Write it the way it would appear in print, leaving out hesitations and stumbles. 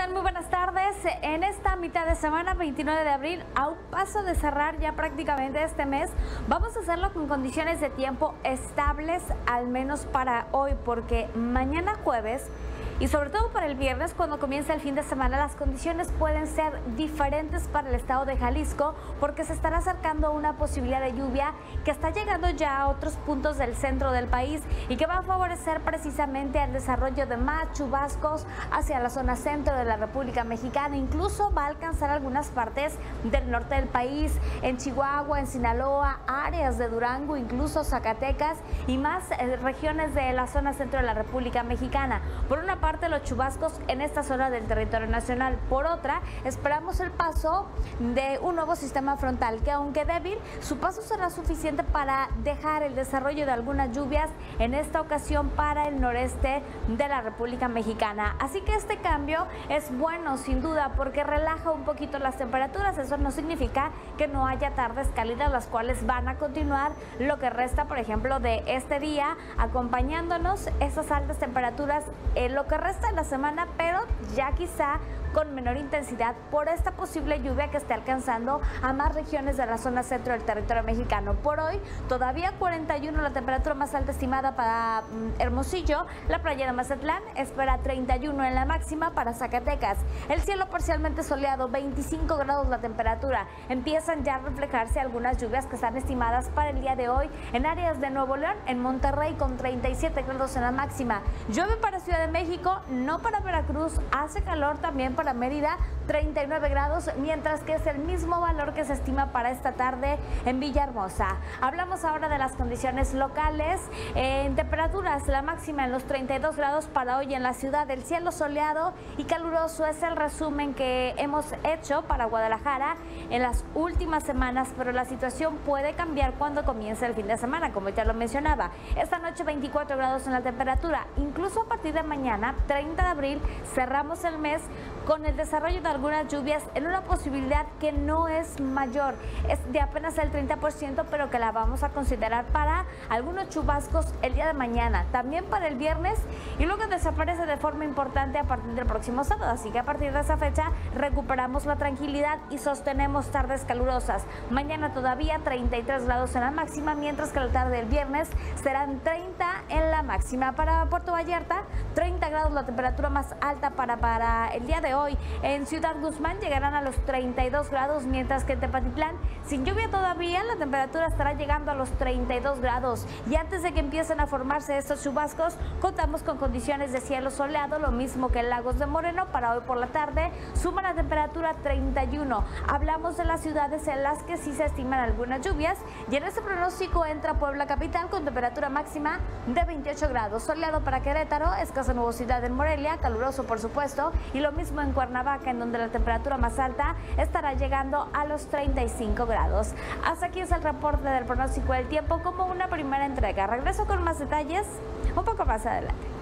tal? Muy buenas tardes. En esta mitad de semana, 29 de abril, a un paso de cerrar ya prácticamente este mes, vamos a hacerlo con condiciones de tiempo estables, al menos para hoy, porque mañana jueves y sobre todo para el viernes, cuando comienza el fin de semana, las condiciones pueden ser diferentes para el estado de Jalisco, porque se estará acercando una posibilidad de lluvia que está llegando ya a otros puntos del centro del país y que va a favorecer precisamente el desarrollo de más chubascos hacia la zona centro de la República Mexicana. Incluso va a alcanzar algunas partes del norte del país, en Chihuahua, en Sinaloa, áreas de Durango, incluso Zacatecas y más regiones de la zona centro de la República Mexicana. Por una parte, los chubascos en esta zona del territorio nacional. Por otra, esperamos el paso de un nuevo sistema frontal que, aunque débil, su paso será suficiente para dejar el desarrollo de algunas lluvias en esta ocasión para el noreste de la República Mexicana. Así que este cambio es bueno sin duda porque relaja un poquito las temperaturas. Eso no significa que no haya tardes cálidas, las cuales van a continuar lo que resta, por ejemplo, de este día, acompañándonos esas altas temperaturas en lo que resta de la semana, pero ya quizá con menor intensidad por esta posible lluvia que esté alcanzando a más regiones de la zona centro del territorio mexicano. Por hoy, todavía 41 la temperatura más alta estimada para Hermosillo. La playa de Mazatlán espera 31 en la máxima para Zacatecas. El cielo parcialmente soleado, 25 grados la temperatura. Empiezan ya a reflejarse algunas lluvias que están estimadas para el día de hoy en áreas de Nuevo León, en Monterrey con 37 grados en la máxima. Llueve para Ciudad de México, no para Veracruz. Hace calor también para Mérida, 39 grados, mientras que es el mismo valor que se estima para esta tarde en Villahermosa. Hablamos ahora de las condiciones locales. En temperaturas, la máxima en los 32 grados para hoy en la ciudad. El cielo soleado y caluroso es el resumen que hemos hecho para Guadalajara en las últimas semanas, pero la situación puede cambiar cuando comience el fin de semana, como ya lo mencionaba. Esta noche 24 grados en la temperatura. Incluso a partir de mañana, 30 de abril, cerramos el mes con el desarrollo de algunas lluvias en una posibilidad que no es mayor, es de apenas el 30%, pero que la vamos a considerar para algunos chubascos el día de mañana, también para el viernes, y luego desaparece de forma importante a partir del próximo sábado. Así que a partir de esa fecha recuperamos la tranquilidad y sostenemos tardes calurosas. Mañana todavía 33 grados en la máxima, mientras que la tarde del viernes serán 30 en la máxima. Para Puerto Vallarta, 30 grados la temperatura más alta para el día de hoy. En Ciudad Guzmán llegarán a los 32 grados, mientras que en Tepatitlán, sin lluvia todavía, la temperatura estará llegando a los 32 grados. Y antes de que empiecen a formarse estos chubascos, contamos con condiciones de cielo soleado, lo mismo que en Lagos de Moreno. Para hoy por la tarde suma la temperatura 31. Hablamos de las ciudades en las que sí se estiman algunas lluvias, y en ese pronóstico entra Puebla capital con temperatura máxima de 28 grados. Soleado para Querétaro, escasa nubosidad en Morelia, caluroso por supuesto, y lo mismo en Cuernavaca, en donde la temperatura más alta estará llegando a los 35 grados. Hasta aquí es el reporte del pronóstico del tiempo como una primera entrega. Regreso con más detalles un poco más adelante.